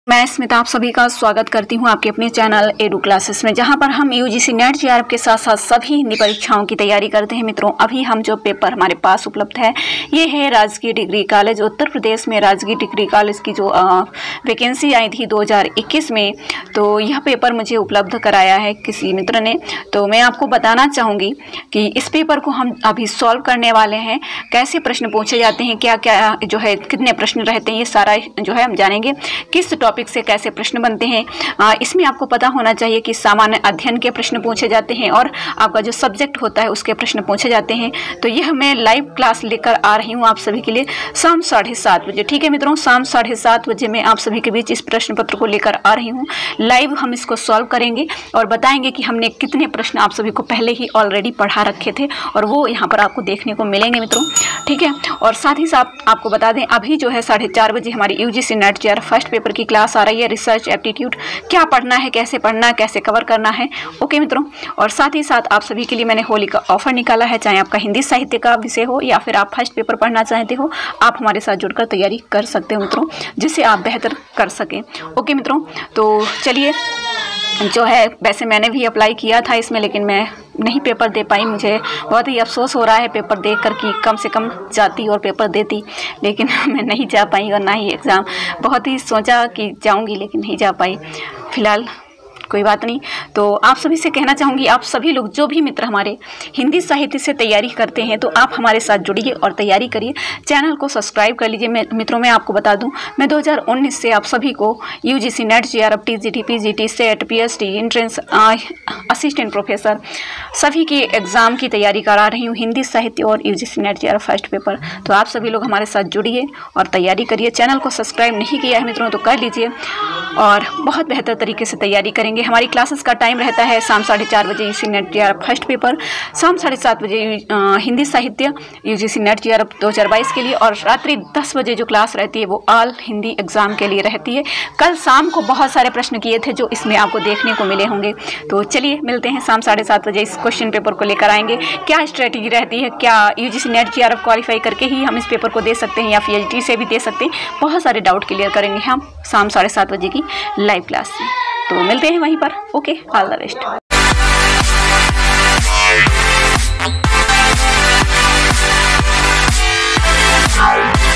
मैं स्मिता आप सभी का स्वागत करती हूं आपके अपने चैनल एडू क्लासेस में, जहां पर हम यूजीसी नेट जेआरएफ के साथ साथ सभी परीक्षाओं की तैयारी करते हैं। मित्रों, अभी हम जो पेपर हमारे पास उपलब्ध है ये है राजकीय डिग्री कॉलेज उत्तर प्रदेश में। राजकीय डिग्री कॉलेज की जो वैकेंसी आई थी 2021 में, तो यह पेपर मुझे उपलब्ध कराया है किसी मित्र ने। तो मैं आपको बताना चाहूँगी कि इस पेपर को हम अभी सॉल्व करने वाले हैं। कैसे प्रश्न पूछे जाते हैं, क्या क्या जो है कितने प्रश्न रहते हैं, ये सारा जो है हम जानेंगे। किस टॉपिक से कैसे प्रश्न बनते हैं, इसमें आपको पता होना चाहिए कि सामान्य अध्ययन के प्रश्न पूछे जाते हैं और आपका जो सब्जेक्ट होता है उसके प्रश्न पूछे जाते हैं। तो यह मैं लाइव क्लास लेकर आ रही हूँ आप सभी के लिए शाम 7:30 बजे। ठीक है मित्रों, शाम 7:30 बजे मैं आप सभी के बीच इस प्रश्न पत्र को लेकर आ रही हूँ। लाइव हम इसको सॉल्व करेंगे और बताएंगे कि हमने कितने प्रश्न आप सभी को पहले ही ऑलरेडी पढ़ा रखे थे और वो यहाँ पर आपको देखने को मिलेंगे मित्रों। ठीक है, और साथ ही साथ आपको बता दें अभी जो है 4:30 बजे हमारी UGC NET JRF first paper की क्लास आ रही है। रिसर्च एप्टीट्यूड क्या पढ़ना है, कैसे पढ़ना है, कैसे कवर करना है। ओके मित्रों, और साथ ही साथ आप सभी के लिए मैंने होली का ऑफर निकाला है। चाहे आपका हिंदी साहित्य का विषय हो या फिर आप फर्स्ट पेपर पढ़ना चाहते हो, आप हमारे साथ जुड़कर तैयारी कर सकते हो मित्रों, जिससे आप बेहतर कर सकें। ओके मित्रों, तो चलिए, जो है वैसे मैंने भी अप्लाई किया था इसमें, लेकिन मैं नहीं पेपर दे पाई। मुझे बहुत ही अफसोस हो रहा है पेपर देकर कि कम से कम जाती और पेपर देती, लेकिन मैं नहीं जा पाई और ना ही एग्ज़ाम। बहुत ही सोचा कि जाऊंगी लेकिन नहीं जा पाई। फिलहाल कोई बात नहीं। तो आप सभी से कहना चाहूँगी, आप सभी लोग जो भी मित्र हमारे हिंदी साहित्य से तैयारी करते हैं तो आप हमारे साथ जुड़िए और तैयारी करिए। चैनल को सब्सक्राइब कर लीजिए। मित्रों, मैं आपको बता दूं, मैं 2019 से आप सभी को UGC NET JRF, TGT, PGT, SET, PhD, entrance, assistant professor सभी के एग्ज़ाम की तैयारी करा रही हूँ, हिंदी साहित्य और UGC NET JRF first paper. तो आप सभी लोग हमारे साथ जुड़िए और तैयारी करिए। चैनल को सब्सक्राइब नहीं किया है मित्रों तो कर लीजिए और बहुत बेहतर तरीके से तैयारी करेंगे। हमारी क्लासेस का टाइम रहता है शाम 4:30 बजे UGC NET JRF first paper, शाम 7:30 बजे हिंदी साहित्य यूजीसी नेट जेआरएफ 2022 के लिए, और रात्रि 10 बजे जो क्लास रहती है वो ऑल हिंदी एग्जाम के लिए रहती है। कल शाम को बहुत सारे प्रश्न किए थे जो इसमें आपको देखने को मिले होंगे। तो चलिए मिलते हैं शाम 7:30 बजे। इस क्वेश्चन पेपर को लेकर आएंगे। क्या स्ट्रेटेजी रहती है, क्या यूजीसी नेट जेआरएफ क्वालिफाई करके ही हम इस पेपर को दे सकते हैं या पीएचडी से भी दे सकते हैं, बहुत सारे डाउट क्लियर करेंगे हम शाम 7:30 बजे की लाइव क्लास में। तो मिलते हैं वहीं पर। Okay, all the best.